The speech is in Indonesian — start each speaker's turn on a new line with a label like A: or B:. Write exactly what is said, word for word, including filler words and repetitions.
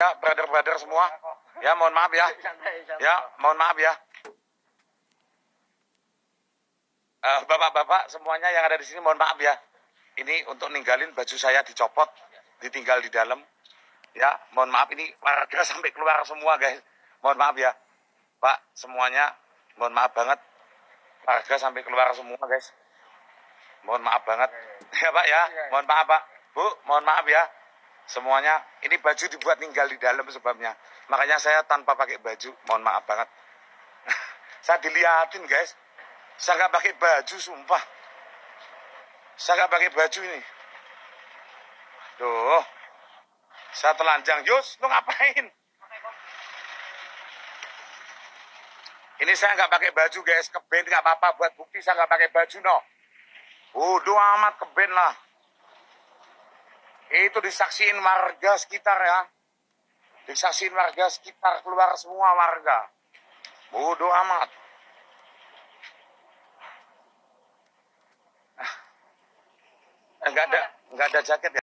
A: Ya, brother-brother semua. Ya, mohon maaf ya. Ya, mohon maaf ya. Bapak-bapak uh, semuanya yang ada di sini mohon maaf ya. Ini untuk ninggalin baju saya dicopot, ditinggal di dalam. Ya, mohon maaf ini warga sampai keluar semua guys. Mohon maaf ya. Pak, semuanya mohon maaf banget. Warga sampai keluar semua guys. Mohon maaf banget. Ya Pak ya, mohon maaf Pak. Bu, mohon maaf ya. Semuanya, ini baju dibuat tinggal di dalam sebabnya. Makanya saya tanpa pakai baju, mohon maaf banget. Saya diliatin guys. Saya nggak pakai baju, sumpah. Saya nggak pakai baju ini. Duh. Saya telanjang. Yus, lu ngapain? Ini saya nggak pakai baju guys. Keben nggak apa-apa. Buat bukti saya nggak pakai baju, no. Udah amat keben lah. Itu disaksiin warga sekitar ya. Disaksiin warga sekitar, keluar semua warga. Bodoh amat. Enggak ada, enggak ada jaket ya.